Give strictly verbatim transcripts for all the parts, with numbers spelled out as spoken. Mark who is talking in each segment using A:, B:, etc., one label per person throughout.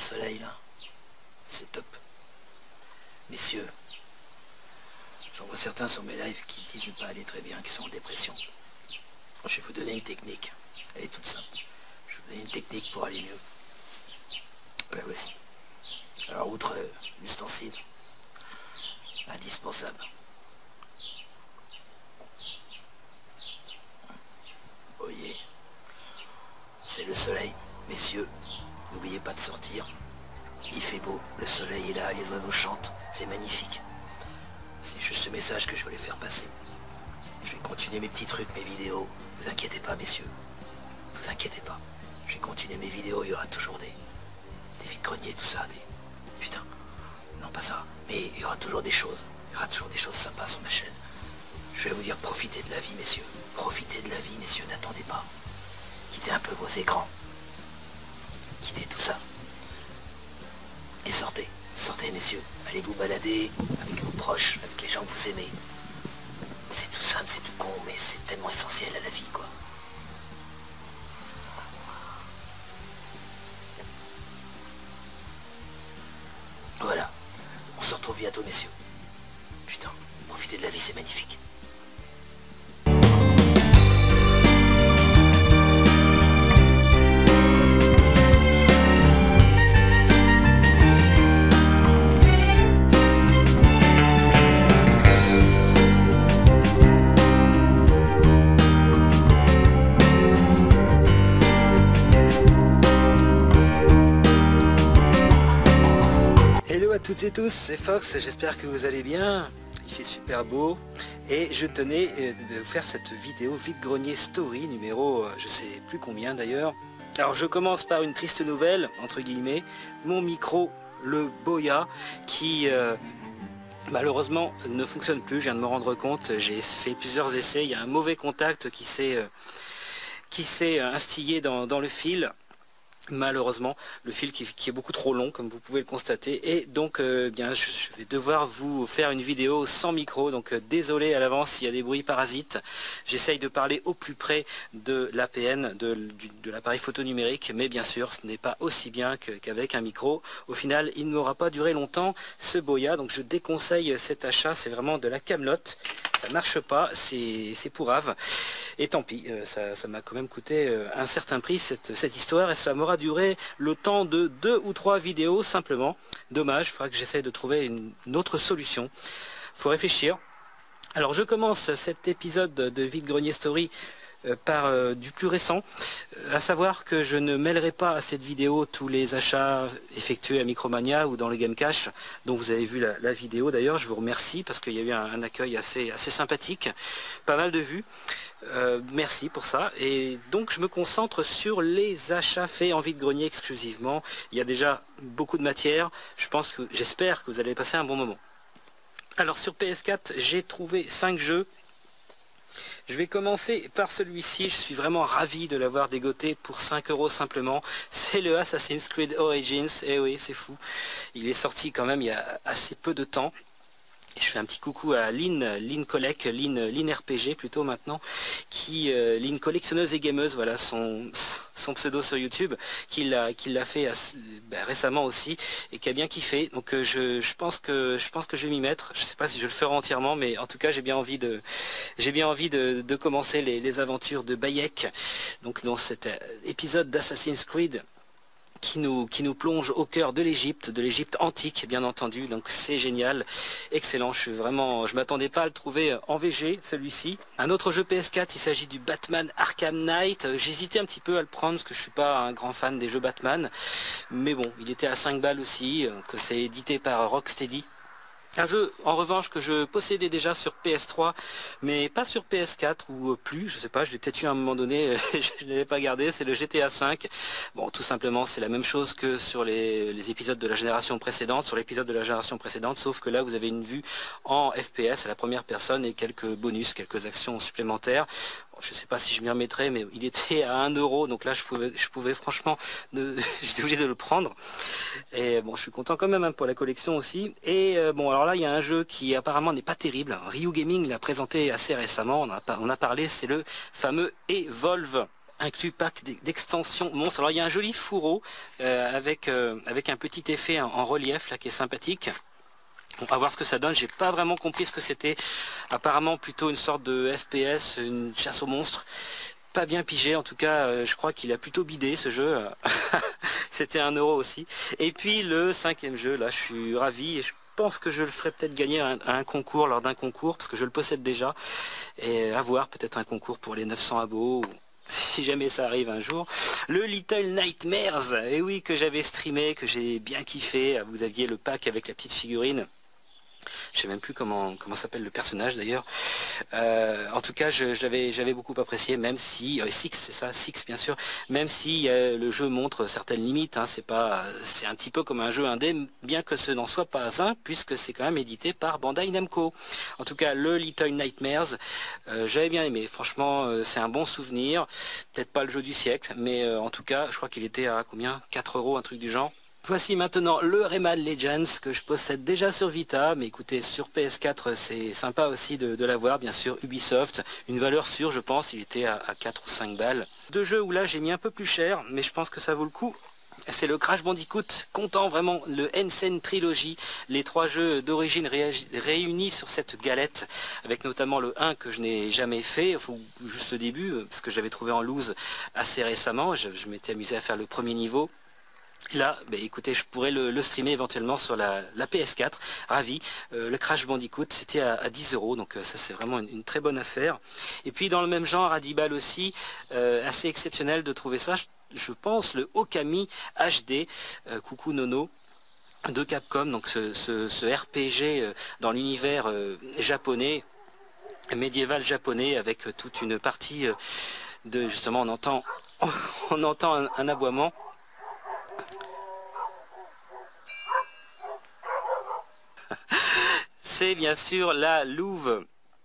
A: soleil là, c'est top. Messieurs, j'en vois certains sur mes lives qui disent ne pas aller très bien, qui sont en dépression. Je vais vous donner une technique, elle est toute simple. Je vais vous donner une technique pour aller mieux. La voici. Alors outre euh, l'ustensile, indispensable. Voyez, c'est le soleil, messieurs. N'oubliez pas de sortir. Il fait beau, le soleil est là, les oiseaux chantent, c'est magnifique. C'est juste ce message que je voulais faire passer. Je vais continuer mes petits trucs, mes vidéos. Vous inquiétez pas, messieurs. Vous inquiétez pas. Je vais continuer mes vidéos, il y aura toujours des... des vides-greniers, tout ça, des... Putain, non pas ça. Mais il y aura toujours des choses. Il y aura toujours des choses sympas sur ma chaîne. Je vais vous dire, profitez de la vie, messieurs. Profitez de la vie, messieurs, n'attendez pas. Quittez un peu vos écrans. Quittez tout ça. Et sortez. Sortez, messieurs. Allez vous balader avec vos proches, avec les gens que vous aimez. C'est tout simple, c'est tout con, mais c'est tellement essentiel à la vie, quoi. Voilà. On se retrouve bientôt, messieurs. Putain, profitez de la vie, c'est magnifique. Hello à toutes et tous, c'est Fox, j'espère que vous allez bien. Il fait super beau et je tenais de vous faire cette vidéo vide-grenier story numéro je sais plus combien d'ailleurs. Alors je commence par une triste nouvelle, entre guillemets, mon micro, le Boya, qui euh, malheureusement ne fonctionne plus, je viens de me rendre compte, j'ai fait plusieurs essais, il y a un mauvais contact qui s'est euh, qui s'est instillé dans, dans le fil. Malheureusement, le fil qui, qui est beaucoup trop long, comme vous pouvez le constater, et donc euh, bien, je, je vais devoir vous faire une vidéo sans micro, donc euh, désolé à l'avance s'il y a des bruits parasites. J'essaye de parler au plus près de l'A P N, de, du, de l'appareil photo numérique, mais bien sûr, ce n'est pas aussi bien qu'avec un micro. Au final, il n'aura pas duré longtemps, ce Boya, donc je déconseille cet achat, c'est vraiment de la camelote. Ça marche pas, c'est pourrave. Et tant pis, euh, ça m'a quand même coûté euh, un certain prix cette, cette histoire et ça m'aura duré le temps de deux ou trois vidéos simplement. Dommage, il faudra que j'essaye de trouver une, une autre solution. Faut réfléchir. Alors je commence cet épisode de Vide-Grenier Story Euh, par euh, du plus récent, euh, à savoir que je ne mêlerai pas à cette vidéo tous les achats effectués à Micromania ou dans le Game Cache, dont vous avez vu la, la vidéo d'ailleurs. Je vous remercie parce qu'il y a eu un, un accueil assez, assez sympathique, pas mal de vues, euh, merci pour ça. Et donc je me concentre sur les achats faits en vide-grenier exclusivement. Il y a déjà beaucoup de matière, je pense que j'espère que vous allez passer un bon moment. Alors sur P S quatre, j'ai trouvé cinq jeux. Je vais commencer par celui-ci, je suis vraiment ravi de l'avoir dégoté pour cinq euros simplement. C'est le Assassin's Creed Origins, eh oui c'est fou. Il est sorti quand même il y a assez peu de temps. Et je fais un petit coucou à Lynn, Lynn Collec, Lynn, Lynn R P G plutôt maintenant, qui, euh, Lynn collectionneuse et gameuse, voilà son, son pseudo sur YouTube, qui l'a qui l'a fait assez, ben, récemment aussi, et qui a bien kiffé. Donc euh, je, je pense que je pense que je vais m'y mettre. Je sais pas si je le ferai entièrement, mais en tout cas j'ai bien envie de j'ai bien envie de, de commencer les, les aventures de Bayek. Donc dans cet épisode d'Assassin's Creed. Qui nous, qui nous plonge au cœur de l'Égypte, de l'Égypte antique bien entendu, donc c'est génial, excellent, je suis vraiment, je m'attendais pas à le trouver en V G celui-ci. Un autre jeu P S quatre, il s'agit du Batman Arkham Knight, j'hésitais un petit peu à le prendre parce que je suis pas un grand fan des jeux Batman, mais bon, il était à cinq balles aussi, que c'est édité par Rocksteady. Un jeu en revanche que je possédais déjà sur P S trois mais pas sur P S quatre ou plus, je sais pas, je l'ai peut-être eu à un moment donné, je ne l'avais pas gardé, c'est le G T A cinq. Bon tout simplement c'est la même chose que sur les, les épisodes de la génération précédente, sur l'épisode de la génération précédente, sauf que là vous avez une vue en F P S à la première personne et quelques bonus, quelques actions supplémentaires. Bon, je sais pas si je m'y remettrai, mais il était à un euro, donc là je pouvais, je pouvais franchement, j'étais obligé de le prendre. Et bon je suis content quand même hein, pour la collection aussi. Et euh, bon alors là il y a un jeu qui apparemment n'est pas terrible, Ryu Gaming l'a présenté assez récemment, on a, on a parlé, c'est le fameux Evolve. inclus pack d'extension monstre. Alors il y a un joli fourreau euh, avec, euh, avec un petit effet en, en relief là qui est sympathique. On va voir ce que ça donne. J'ai pas vraiment compris ce que c'était. Apparemment plutôt une sorte de F P S, une chasse aux monstres. Pas bien pigé, en tout cas euh, je crois qu'il a plutôt bidé ce jeu. C'était un euro aussi. Et puis le cinquième jeu, là je suis ravi et je pense que je le ferai peut-être gagner à un, à un concours, lors d'un concours, parce que je le possède déjà. Et à voir peut-être un concours pour les neuf cents abos, ou si jamais ça arrive un jour. Le Little Nightmares, et oui, que j'avais streamé, que j'ai bien kiffé. Vous aviez le pack avec la petite figurine. Je sais même plus comment comment s'appelle le personnage d'ailleurs. Euh, en tout cas, je, je l'avais j'avais beaucoup apprécié, même si euh, Six, c'est ça, Six bien sûr. Même si euh, le jeu montre certaines limites, hein, c'est pas, c'est un petit peu comme un jeu indé, bien que ce n'en soit pas un, puisque c'est quand même édité par Bandai Namco. En tout cas, le Little Nightmares, euh, j'avais bien aimé. Franchement, euh, c'est un bon souvenir. Peut-être pas le jeu du siècle, mais euh, en tout cas, je crois qu'il était à combien, quatre euros, un truc du genre. Voici maintenant le Rayman Legends que je possède déjà sur Vita, mais écoutez, sur P S quatre c'est sympa aussi de, de l'avoir, bien sûr. Ubisoft, une valeur sûre je pense, il était à, à quatre ou cinq balles. Deux jeux où là j'ai mis un peu plus cher, mais je pense que ça vaut le coup. C'est le Crash Bandicoot, comptant vraiment le N-Sen Trilogy, les trois jeux d'origine réunis sur cette galette, avec notamment le un que je n'ai jamais fait, enfin, juste le début, parce que j'avais trouvé en loose assez récemment, je, je m'étais amusé à faire le premier niveau. Là, bah, écoutez, je pourrais le, le streamer éventuellement sur la, la P S quatre, ravi. Euh, le Crash Bandicoot, c'était à, à dix euros, donc euh, ça c'est vraiment une, une très bonne affaire. Et puis dans le même genre, à dix balles aussi, euh, assez exceptionnel de trouver ça, je, je pense, le Okami H D, euh, coucou Nono, de Capcom, donc ce, ce, ce R P G euh, dans l'univers euh, japonais, médiéval japonais, avec euh, toute une partie euh, de, justement, on entend, on entend un, un aboiement. C'est bien sûr la louve,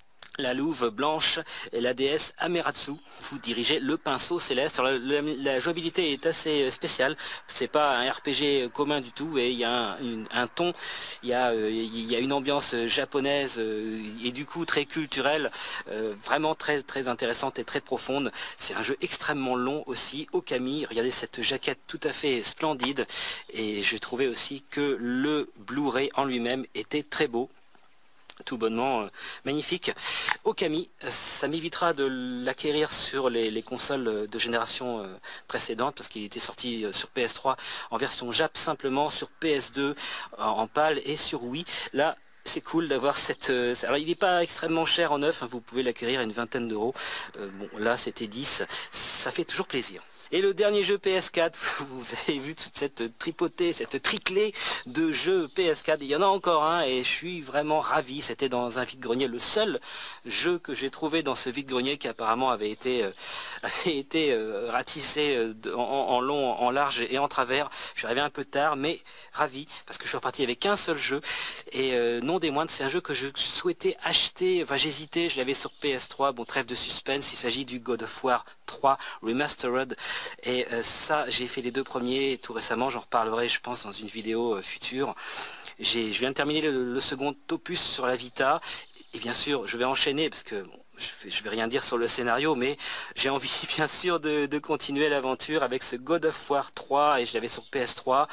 A: la louve blanche et la déesse Amaterasu. Vous dirigez le pinceau céleste. Alors, la, la, la jouabilité est assez spéciale. C'est pas un R P G commun du tout et il y a un, une, un ton, il y a, euh, il y a une ambiance japonaise euh, et du coup très culturelle, euh, vraiment très très intéressante et très profonde. C'est un jeu extrêmement long aussi. Okami, regardez cette jaquette tout à fait splendide et j'ai trouvé aussi que le Blu-ray en lui-même était très beau. Tout bonnement euh, magnifique. Okami, ça m'évitera de l'acquérir sur les, les consoles de génération euh, précédente, parce qu'il était sorti euh, sur P S trois en version Jap simplement, sur P S deux en, en PAL et sur Wii. Là, c'est cool d'avoir cette... Euh, alors il n'est pas extrêmement cher en neuf, hein, vous pouvez l'acquérir à une vingtaine d'euros. Euh, bon, là c'était dix, ça fait toujours plaisir. Et le dernier jeu P S quatre, vous avez vu toute cette tripotée, cette triclée de jeux P S quatre. Il y en a encore un et je suis vraiment ravi. C'était dans un vide-grenier, le seul jeu que j'ai trouvé dans ce vide-grenier qui apparemment avait été, euh, avait été euh, ratissé euh, en, en long, en large et en travers. Je suis arrivé un peu tard, mais ravi parce que je suis reparti avec un seul jeu. Et euh, non des moindres, c'est un jeu que je souhaitais acheter. Enfin j'hésitais, je l'avais sur P S trois. Bon, trêve de suspense, il s'agit du God of War trois Remastered. Et euh, ça, j'ai fait les deux premiers tout récemment, j'en reparlerai je pense dans une vidéo euh, future. Je viens de terminer le, le second opus sur la Vita, et bien sûr je vais enchaîner parce que bon, je, je vais rien dire sur le scénario, mais j'ai envie bien sûr de, de continuer l'aventure avec ce God of War trois, et je l'avais sur P S trois.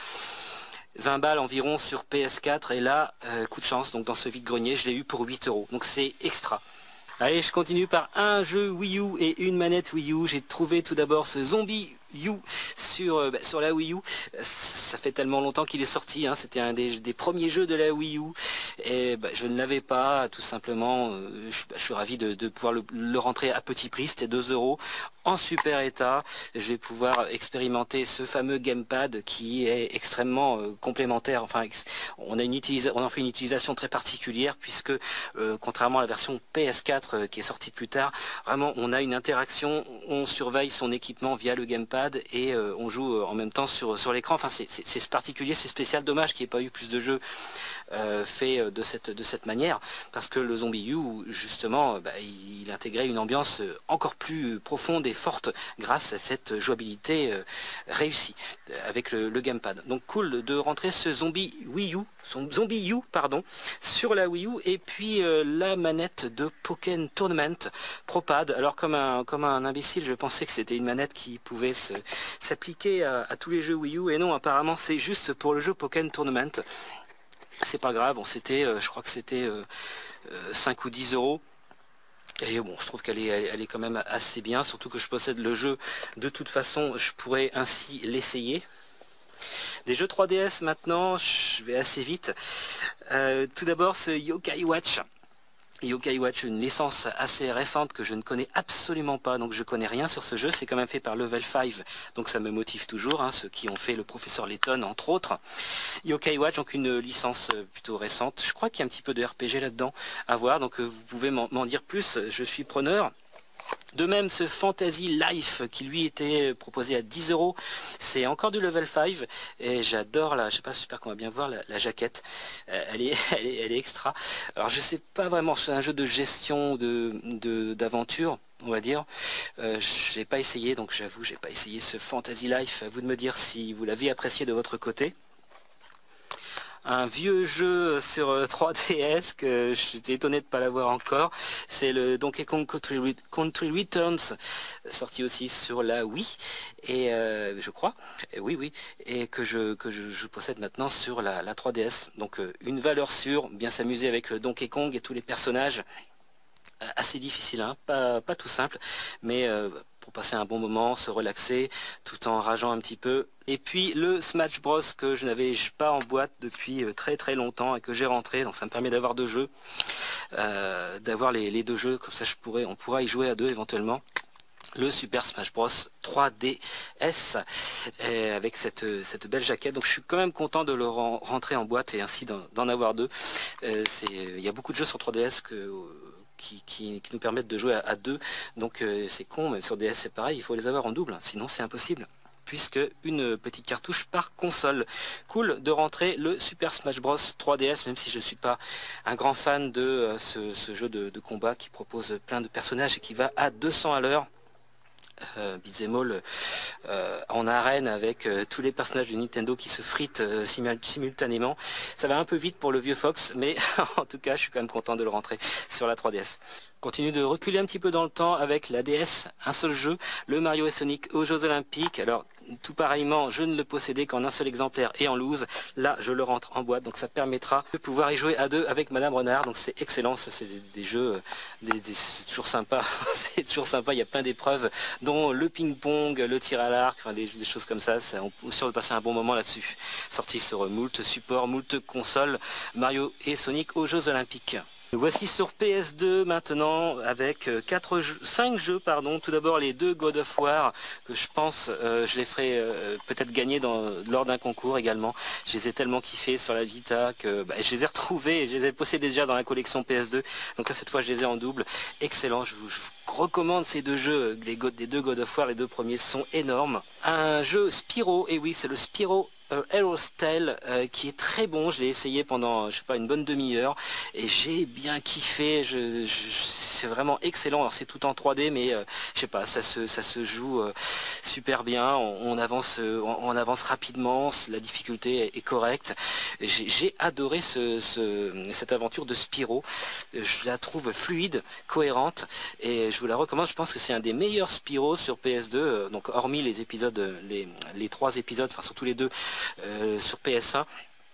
A: vingt balles environ sur P S quatre, et là, euh, coup de chance, donc dans ce vide-grenier, je l'ai eu pour huit euros, donc c'est extra. Allez, je continue par un jeu Wii U et une manette Wii U. J'ai trouvé tout d'abord ce Zombie U sur, euh, bah, sur la Wii U. Ça fait tellement longtemps qu'il est sorti, hein. C'était un des, des premiers jeux de la Wii U. Et bah, je ne l'avais pas, tout simplement. Euh, je, bah, je suis ravi de, de pouvoir le, le rentrer à petit prix, c'était deux euros. En super état, je vais pouvoir expérimenter ce fameux gamepad qui est extrêmement euh, complémentaire. Enfin, on, a une utilisa on en fait une utilisation très particulière puisque, euh, contrairement à la version P S quatre euh, qui est sortie plus tard, vraiment on a une interaction, on surveille son équipement via le gamepad et euh, on joue euh, en même temps sur, sur l'écran. Enfin, c'est particulier, c'est spécial. Dommage qu'il n'y ait pas eu plus de jeux euh, faits de cette, de cette manière, parce que le Zombie U, justement, bah, il, il intégrait une ambiance encore plus profonde est forte grâce à cette jouabilité euh, réussie euh, avec le, le gamepad. Donc cool de rentrer ce zombie Wii U, son zombie U pardon, sur la Wii U, et puis euh, la manette de Pokémon Tournament ProPad. Alors comme un, comme un imbécile, je pensais que c'était une manette qui pouvait s'appliquer à, à tous les jeux Wii U, et non, apparemment c'est juste pour le jeu Pokémon Tournament. C'est pas grave, bon, c'était, euh, je crois que c'était euh, euh, cinq ou dix euros. Et bon, je trouve qu'elle est, elle est quand même assez bien, surtout que je possède le jeu. De toute façon, je pourrais ainsi l'essayer. Des jeux trois D S maintenant, je vais assez vite. Euh, tout d'abord, ce Yokai Watch. Yokai Watch, une licence assez récente que je ne connais absolument pas, donc je connais rien sur ce jeu. C'est quand même fait par Level cinq, donc ça me motive toujours, hein, ceux qui ont fait le professeur Layton entre autres. Yokai Watch, donc une licence plutôt récente. Je crois qu'il y a un petit peu de R P G là-dedans à voir, donc vous pouvez m'en dire plus, je suis preneur. De même, ce Fantasy Life qui lui était proposé à dix euros, c'est encore du level cinq et j'adore la, je sais pas, j'espère qu'on va bien voir la, la jaquette, euh, elle, est, elle, est, elle est extra. Alors je sais pas vraiment, c'est un jeu de gestion de d'aventure, on va dire. Euh, je l'ai pas essayé, donc j'avoue, j'ai pas essayé ce Fantasy Life. À vous de me dire si vous l'avez apprécié de votre côté. Un vieux jeu sur trois D S que j'étais étonné de ne pas l'avoir encore, c'est le Donkey Kong Country, Country Returns, sorti aussi sur la Wii, et euh, je crois, et oui oui, et que je que je, je possède maintenant sur la, la trois D S. Donc euh, une valeur sûre, bien s'amuser avec le Donkey Kong et tous les personnages. Assez difficile, hein, pas, pas tout simple, mais euh, pour passer un bon moment, se relaxer, tout en rageant un petit peu. Et puis le Smash Bros que je n'avais pas en boîte depuis très très longtemps et que j'ai rentré, donc ça me permet d'avoir deux jeux, euh, d'avoir les, les deux jeux, comme ça je pourrais, on pourra y jouer à deux éventuellement. Le Super Smash Bros trois D S avec cette, cette belle jaquette, donc je suis quand même content de le rentrer en boîte et ainsi d'en avoir deux. Euh, il y a beaucoup de jeux sur trois D S que Qui, qui, qui nous permettent de jouer à, à deux, donc euh, c'est con, mais sur D S c'est pareil, il faut les avoir en double, sinon c'est impossible, puisque une petite cartouche par console. Cool de rentrer le Super Smash Bros trois D S, même si je ne suis pas un grand fan de euh, ce, ce jeu de, de combat qui propose plein de personnages et qui va à deux cents à l'heure. Euh, Beat'em all euh, en arène avec euh, tous les personnages de Nintendo qui se fritent euh, simultanément. Ça va un peu vite pour le vieux Fox, mais en tout cas je suis quand même content de le rentrer sur la trois D S. Continue de reculer un petit peu dans le temps avec la D S, un seul jeu, le Mario et Sonic aux Jeux Olympiques. Alors tout pareillement, je ne le possédais qu'en un seul exemplaire et en loose. Là je le rentre en boîte, donc ça permettra de pouvoir y jouer à deux avec Madame Renard. Donc c'est excellent, c'est des, des jeux, des, des, c'est toujours sympa, c'est toujours sympa, il y a plein d'épreuves, dont le ping-pong, le tir à l'arc, enfin des, des choses comme ça, ça on peut sûr de passer un bon moment là-dessus. Sorti sur moult support, moult console, Mario et Sonic aux Jeux Olympiques. Nous voici sur P S deux maintenant avec quatre jeux, cinq jeux pardon. Tout d'abord les deux God of War que je pense euh, je les ferai euh, peut-être gagner dans, lors d'un concours également. Je les ai tellement kiffés sur la Vita que bah, je les ai retrouvés et je les ai possédés déjà dans la collection P S deux. Donc là cette fois je les ai en double. Excellent, je vous, je vous recommande ces deux jeux. Les, les deux God of War, les deux premiers sont énormes. Un jeu Spyro, et oui c'est le Spyro Euh, Hero's Tale euh, qui est très bon. Je l'ai essayé pendant je sais pas une bonne demi-heure et j'ai bien kiffé. Je, je, c'est vraiment excellent. Alors c'est tout en trois D, mais euh, je sais pas, ça se ça se joue euh, super bien. On, on avance euh, on, on avance rapidement. La difficulté est, est correcte. J'ai adoré ce, ce, cette aventure de Spyro. Je la trouve fluide, cohérente et je vous la recommande. Je pense que c'est un des meilleurs Spyro sur P S deux. Donc hormis les épisodes, les les trois épisodes, enfin surtout les deux. Euh, sur P S un,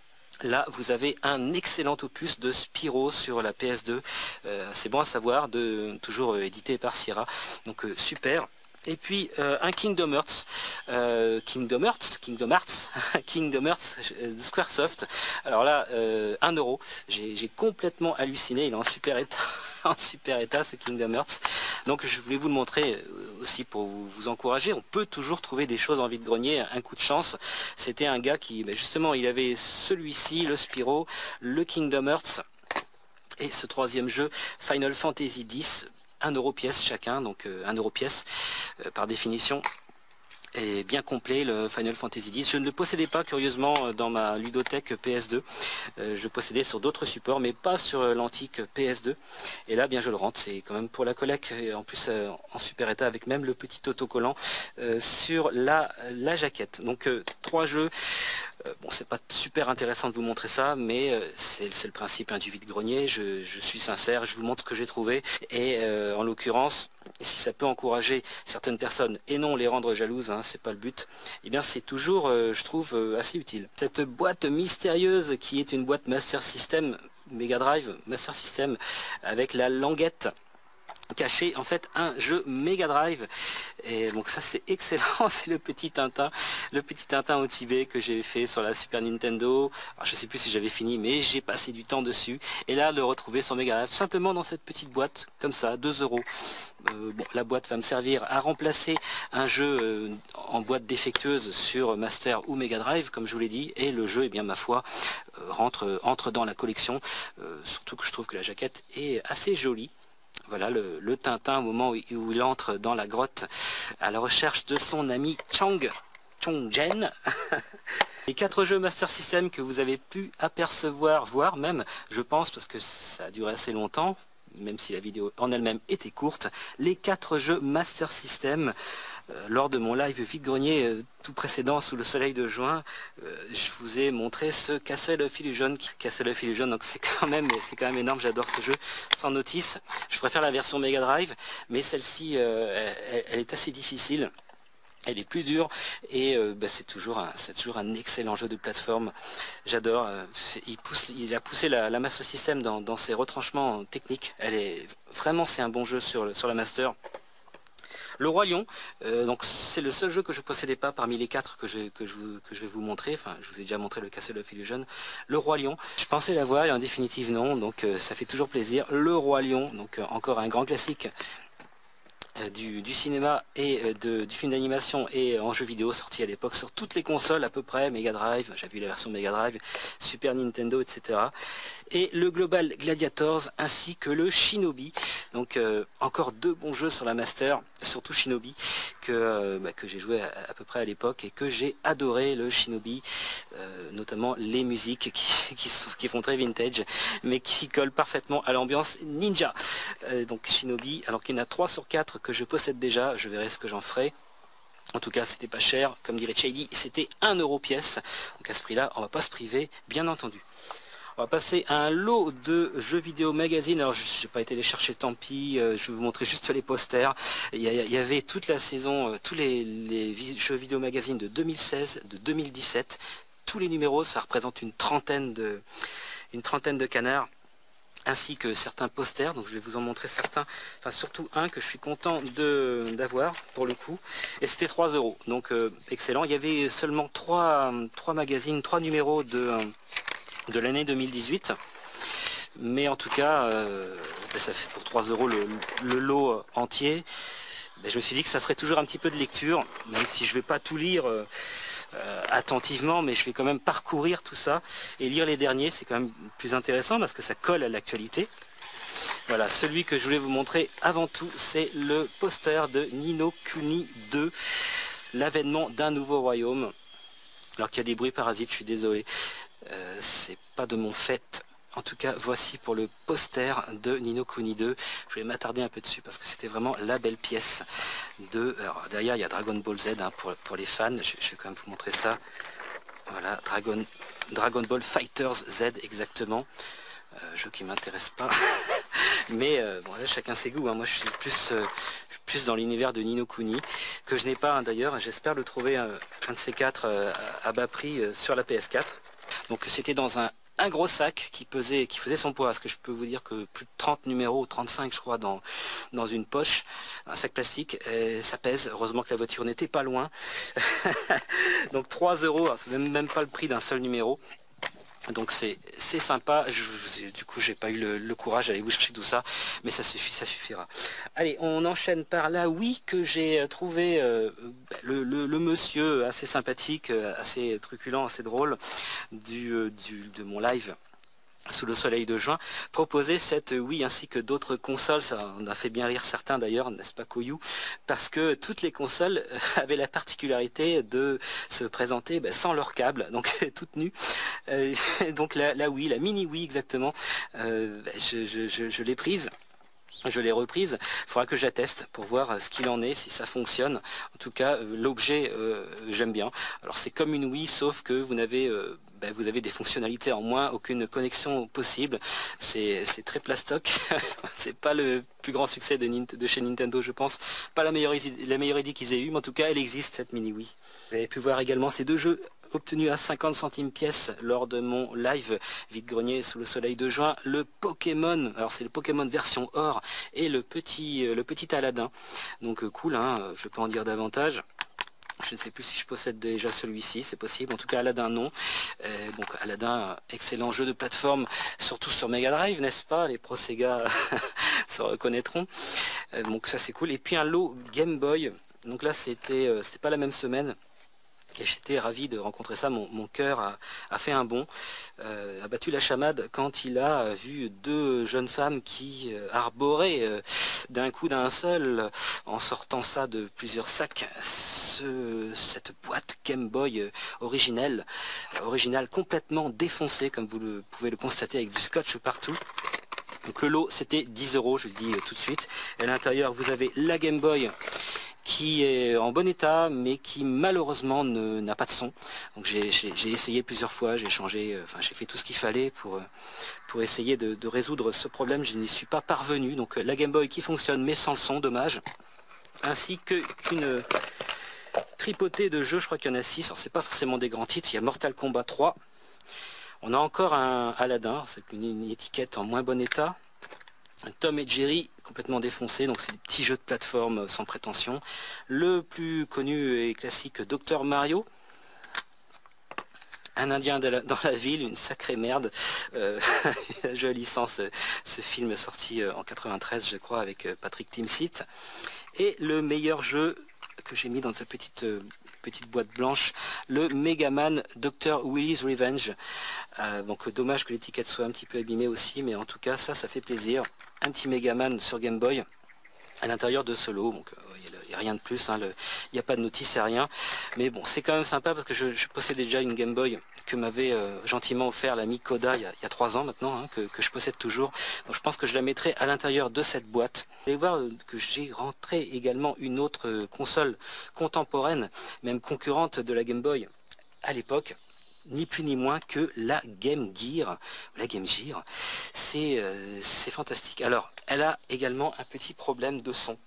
A: là vous avez un excellent opus de Spyro sur la P S deux, euh, c'est bon à savoir, de, toujours euh, édité par Sierra, donc euh, super. Et puis euh, un Kingdom Hearts, euh, Kingdom Hearts, Kingdom Hearts, Kingdom Hearts euh, de Squaresoft. Alors là, euh, un euro, j'ai complètement halluciné, il est en super état, en super état ce Kingdom Hearts. Donc je voulais vous le montrer aussi pour vous, vous encourager. On peut toujours trouver des choses en vide-grenier, un coup de chance. C'était un gars qui, ben justement, il avait celui-ci, le Spyro, le Kingdom Hearts et ce troisième jeu, Final Fantasy dix. un euro pièce chacun, donc euh, un euro pièce euh, par définition. est bien complet, le Final Fantasy dix. Je ne le possédais pas curieusement dans ma ludothèque P S deux. Euh, je possédais sur d'autres supports, mais pas sur l'antique P S deux. Et là, bien je le rentre, c'est quand même pour la collecte, et en plus euh, en super état avec même le petit autocollant euh, sur la, la jaquette. Donc euh, trois jeux. Euh, bon, c'est pas super intéressant de vous montrer ça, mais euh, c'est le principe hein, du vide-grenier. Je, je suis sincère, je vous montre ce que j'ai trouvé. Et euh, en l'occurrence, si ça peut encourager certaines personnes et non les rendre jalouses, hein, c'est pas le but, et eh bien c'est toujours, euh, je trouve, euh, assez utile. Cette boîte mystérieuse qui est une boîte Master System, Mega Drive Master System, avec la languette caché en fait un jeu Mega Drive, et donc ça c'est excellent. C'est le petit Tintin, le petit Tintin au Tibet que j'ai fait sur la Super Nintendo. Alors, je sais plus si j'avais fini, mais j'ai passé du temps dessus, et là le retrouver sur Mega Drive simplement dans cette petite boîte comme ça, deux euros. Euh, bon, la boîte va me servir à remplacer un jeu euh, en boîte défectueuse sur Master ou Mega Drive, comme je vous l'ai dit, et le jeu, et eh bien ma foi, euh, rentre, entre dans la collection, euh, surtout que je trouve que la jaquette est assez jolie. Voilà le, le Tintin au moment où, où il entre dans la grotte à la recherche de son ami Chang, Chong-jen. Les quatre jeux Master System que vous avez pu apercevoir, voire même, je pense, parce que ça a duré assez longtemps, même si la vidéo en elle-même était courte, les quatre jeux Master System. Euh, lors de mon live vide-grenier euh, tout précédent sous le soleil de juin, euh, je vous ai montré ce Castle of Illusion. Castle of Illusion, donc c'est quand même c'est quand même énorme, j'adore ce jeu, sans notice. Je préfère la version Mega Drive, mais celle-ci euh, elle, elle est assez difficile. Elle est plus dure, et euh, bah, c'est toujours, un, toujours un excellent jeu de plateforme. J'adore. Euh, il, pousse, il a poussé la, la Master System dans, dans ses retranchements techniques. Elle est vraiment, c'est un bon jeu sur, sur la Master. Le Roi Lion, euh, donc c'est le seul jeu que je possédais pas parmi les quatre que je, que, je, que je vais vous montrer. Enfin, je vous ai déjà montré le Castle of Illusion. Le Roi Lion, je pensais l'avoir et en définitive non, donc euh, ça fait toujours plaisir. Le Roi Lion, donc euh, encore un grand classique Du, du cinéma et de, du film d'animation et en jeu vidéo, sorti à l'époque sur toutes les consoles à peu près, Mega Drive, j'ai vu la version Mega Drive, Super Nintendo, et cetera. Et le Global Gladiators ainsi que le Shinobi. Donc euh, encore deux bons jeux sur la Master, surtout Shinobi, que, euh, bah, que j'ai joué à, à peu près à l'époque et que j'ai adoré, le Shinobi, euh, notamment les musiques qui, qui, qui font très vintage, mais qui collent parfaitement à l'ambiance ninja. Euh, donc Shinobi, alors qu'il y en a trois sur quatre que je possède déjà, je verrai ce que j'en ferai. En tout cas, c'était pas cher, comme dirait Shady, c'était un euro pièce. Donc à ce prix-là, on va pas se priver, bien entendu. On va passer à un lot de jeux vidéo magazine. Alors je n'ai pas été les chercher, tant pis, euh, je vais vous montrer juste les posters. Il y, a, il y avait toute la saison, euh, tous les, les jeux vidéo magazine de deux mille seize, de deux mille dix-sept. Tous les numéros, ça représente une trentaine de, une trentaine de canards, ainsi que certains posters. Donc je vais vous en montrer certains, enfin surtout un que je suis content d'avoir pour le coup, et c'était trois euros, donc euh, excellent. Il y avait seulement trois, trois magazines, trois numéros de, de l'année deux mille dix-huit, mais en tout cas euh, ben ça fait pour trois euros le, le lot entier. Ben je me suis dit que ça ferait toujours un petit peu de lecture, même si je vais pas tout lire euh, Euh, attentivement, mais je vais quand même parcourir tout ça et lire les derniers. C'est quand même plus intéressant parce que ça colle à l'actualité. Voilà, celui que je voulais vous montrer avant tout, c'est le poster de Ni no Kuni deux, l'avènement d'un nouveau royaume. Alors qu'il y a des bruits parasites, je suis désolé, euh, c'est pas de mon fait. En tout cas, voici pour le poster de Ni no Kuni deux. Je vais m'attarder un peu dessus parce que c'était vraiment la belle pièce. De, alors, derrière, il y a Dragon Ball Z hein, pour, pour les fans. Je, je vais quand même vous montrer ça. Voilà, Dragon, Dragon Ball Fighters Z exactement. Euh, jeu qui m'intéresse pas. Mais euh, bon, là, chacun ses goûts. Hein. Moi, je suis plus, euh, plus dans l'univers de Ni no Kuni, que je n'ai pas hein, d'ailleurs. J'espère le trouver euh, un de ces quatre euh, à bas prix euh, sur la P S quatre. Donc, c'était dans un un gros sac qui pesait, qui faisait son poids, parce que je peux vous dire que plus de trente numéros, trente-cinq je crois, dans, dans une poche, un sac plastique, et ça pèse. Heureusement que la voiture n'était pas loin. Donc trois euros, c'est même, même pas le prix d'un seul numéro. Donc c'est sympa. Je, du coup j'ai pas eu le, le courage d'aller vous chercher tout ça, mais ça suffit, ça suffira. Allez, on enchaîne par là. Oui, que j'ai trouvé euh, le, le, le monsieur assez sympathique, assez truculent, assez drôle du, du, de mon live sous le soleil de juin, proposait cette Wii ainsi que d'autres consoles. Ça en a fait bien rire certains d'ailleurs, n'est-ce pas Koyou? Parce que toutes les consoles avaient la particularité de se présenter ben, sans leur câble, donc toutes nues. Euh, donc la, la Wii, la mini Wii exactement, euh, je, je, je, je l'ai prise. Je l'ai reprise, il faudra que je la teste pour voir ce qu'il en est, si ça fonctionne. En tout cas, euh, l'objet, euh, j'aime bien. Alors c'est comme une Wii, sauf que vous n'avez euh, ben, vous avez des fonctionnalités en moins, aucune connexion possible. C'est très plastoc. C'est pas le plus grand succès de, de chez Nintendo, je pense. Pas la meilleure, la meilleure idée qu'ils aient eue, mais en tout cas, elle existe, cette mini Wii. Vous avez pu voir également ces deux jeux obtenu à cinquante centimes pièce lors de mon live vide-grenier sous le soleil de juin, le Pokémon, alors c'est le Pokémon version or et le petit, le petit Aladdin. Donc euh, cool, hein, je peux en dire davantage. Je ne sais plus si je possède déjà celui-ci, c'est possible. En tout cas, Aladdin, non. Euh, donc, Aladdin, excellent jeu de plateforme, surtout sur Mega Drive, n'est-ce pas? Les pro Sega se reconnaîtront. Euh, donc, ça, c'est cool. Et puis, un lot Game Boy. Donc là, c'était euh, c'était pas la même semaine. Et j'étais ravi de rencontrer ça, mon, mon cœur a, a fait un bond, euh, a battu la chamade quand il a vu deux jeunes femmes qui euh, arboraient euh, d'un coup d'un seul, en sortant ça de plusieurs sacs, ce, cette boîte Game Boy euh, originelle, euh, originale complètement défoncée, comme vous le, pouvez le constater avec du scotch partout. Donc le lot c'était dix euros, je le dis euh, tout de suite. Et à l'intérieur vous avez la Game Boy, qui est en bon état mais qui malheureusement n'a pas de son. Donc j'ai essayé plusieurs fois, j'ai changé, enfin j'ai fait tout ce qu'il fallait pour, pour essayer de, de résoudre ce problème. Je n'y suis pas parvenu. Donc la Game Boy qui fonctionne mais sans le son, dommage. Ainsi que qu'une tripotée de jeux, je crois qu'il y en a six, alors c'est pas forcément des grands titres, il y a Mortal Kombat trois. On a encore un Aladdin, c'est une, une étiquette en moins bon état. Un Tom et Jerry complètement défoncé, donc c'est des petits jeux de plateforme sans prétention. Le plus connu et classique Docteur Mario. Un Indien dans la, dans la ville, une sacrée merde. Euh, jeu à licence, ce film est sorti en quatre-vingt-treize je crois avec Patrick Timsit. Et le meilleur jeu que j'ai mis dans cette petite... petite boîte blanche, le Megaman Docteur Willy's Revenge. Euh, donc dommage que l'étiquette soit un petit peu abîmée aussi, mais en tout cas ça, ça fait plaisir. Un petit Megaman sur Game Boy à l'intérieur de ce lot. Donc il euh, n'y a, a rien de plus, hein, il n'y a pas de notice, et rien. Mais bon, c'est quand même sympa parce que je, je possédais déjà une Game Boy que m'avait euh, gentiment offert l'ami Koda il y, a, il y a trois ans maintenant, hein, que, que je possède toujours. Donc je pense que je la mettrai à l'intérieur de cette boîte. Vous allez voir que j'ai rentré également une autre euh, console contemporaine, même concurrente de la Game Boy à l'époque. Ni plus ni moins que la Game Gear. La Game Gear, c'est euh, c'est fantastique. Alors, elle a également un petit problème de son.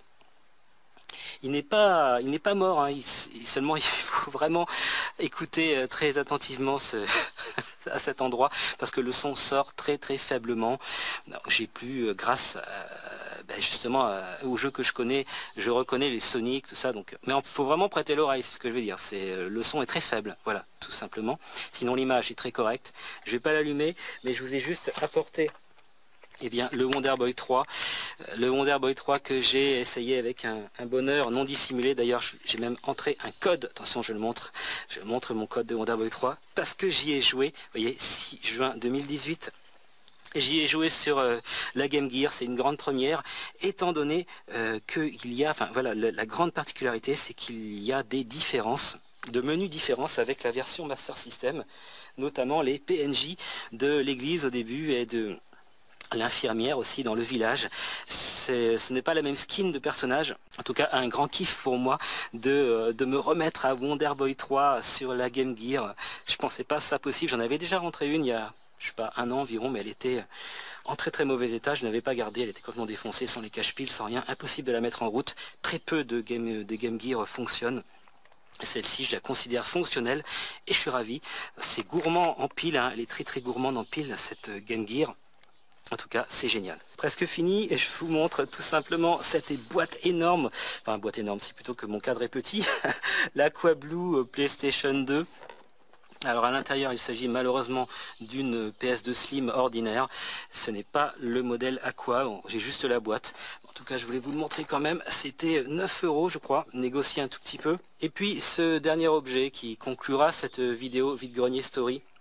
A: Il n'est pas, il n'est pas mort, hein. il, il, seulement il faut vraiment écouter très attentivement ce, à cet endroit, parce que le son sort très très faiblement. J'ai pu, grâce à, ben justement à, aux jeux que je connais, je reconnais les Sonic, tout ça, donc, mais il faut vraiment prêter l'oreille, c'est ce que je veux dire. Le son est très faible, voilà, tout simplement. Sinon l'image est très correcte. Je ne vais pas l'allumer, mais je vous ai juste apporté eh bien, le Wonder Boy trois. Le Wonder Boy trois que j'ai essayé avec un, un bonheur non dissimulé. D'ailleurs, j'ai même entré un code. Attention, je le montre. Je montre mon code de Wonder Boy trois parce que j'y ai joué. Vous voyez, six juin deux mille dix-huit. J'y ai joué sur euh, la Game Gear. C'est une grande première, étant donné euh, qu'il y a, enfin voilà, le, la grande particularité, c'est qu'il y a des différences, de menus différences avec la version Master System, notamment les P N J de l'église au début et de l'infirmière aussi dans le village. Ce n'est pas la même skin de personnage. En tout cas, un grand kiff pour moi de, de me remettre à Wonder Boy trois sur la Game Gear. Je pensais pas ça possible. J'en avais déjà rentré une il y a, je sais pas, un an environ, mais elle était en très très mauvais état. Je n'avais pas gardé. Elle était complètement défoncée, sans les cache-piles, sans rien. Impossible de la mettre en route. Très peu de Game, de Game Gear fonctionnent. Celle-ci, je la considère fonctionnelle et je suis ravi. C'est gourmand en pile, hein. Elle est très très gourmande en pile, cette Game Gear. En tout cas, c'est génial. Presque fini et je vous montre tout simplement cette boîte énorme. Enfin, boîte énorme, c'est plutôt que mon cadre est petit. L'Aqua-Blue PlayStation deux. Alors à l'intérieur, il s'agit malheureusement d'une P S deux Slim ordinaire. Ce n'est pas le modèle Aqua, bon, j'ai juste la boîte. En tout cas, je voulais vous le montrer quand même. C'était neuf euros, je crois, négocié un tout petit peu. Et puis, ce dernier objet qui conclura cette vidéo vide-grenier story.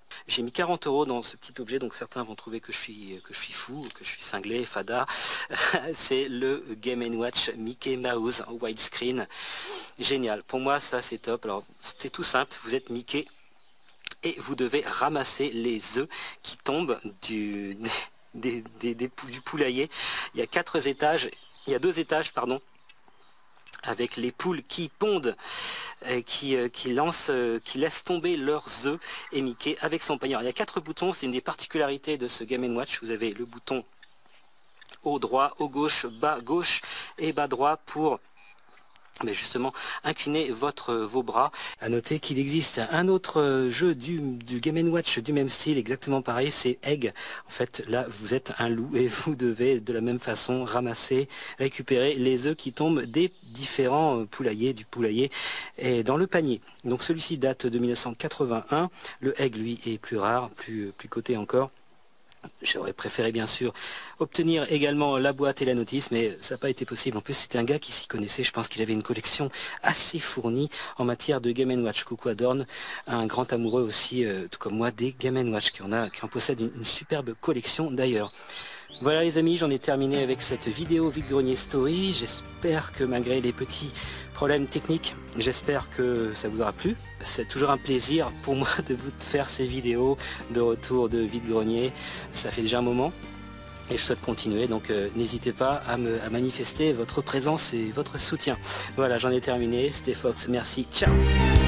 A: J'ai mis quarante euros dans ce petit objet, donc certains vont trouver que je suis, que je suis fou, que je suis cinglé, fada. C'est le Game and Watch Mickey Mouse en widescreen. Génial, pour moi ça c'est top. Alors c'est tout simple, vous êtes Mickey et vous devez ramasser les œufs qui tombent du, des, des, des, du poulailler. Il y a quatre étages, il y a deux étages, pardon, avec les poules qui pondent, euh, qui, euh, qui lancent, euh, qui laissent tomber leurs œufs, et Mickey avec son panier. Alors, il y a quatre boutons, c'est une des particularités de ce Game and Watch. Vous avez le bouton haut droit, haut gauche, bas gauche et bas droit pour mais justement incliner votre, vos bras. À noter qu'il existe un autre jeu du, du Game and Watch du même style, exactement pareil, c'est Egg. En fait là vous êtes un loup et vous devez de la même façon ramasser, récupérer les œufs qui tombent des différents poulaillers, du poulailler et dans le panier. Donc celui-ci date de mille neuf cent quatre-vingt-un, le Egg lui est plus rare, plus, plus coté encore. J'aurais préféré bien sûr obtenir également la boîte et la notice, mais ça n'a pas été possible. En plus c'était un gars qui s'y connaissait, je pense qu'il avait une collection assez fournie en matière de Game and Watch. Coucou à Dorn, un grand amoureux aussi, euh, tout comme moi, des Game and Watch, qui en, a, qui en possède une, une superbe collection d'ailleurs. Voilà les amis, j'en ai terminé avec cette vidéo vide-grenier story. J'espère que malgré les petits problèmes techniques, j'espère que ça vous aura plu. C'est toujours un plaisir pour moi de vous faire ces vidéos de retour de vide-grenier. Ça fait déjà un moment et je souhaite continuer, donc euh, n'hésitez pas à, me, à manifester votre présence et votre soutien. Voilà, j'en ai terminé. C'était Fox, merci, ciao.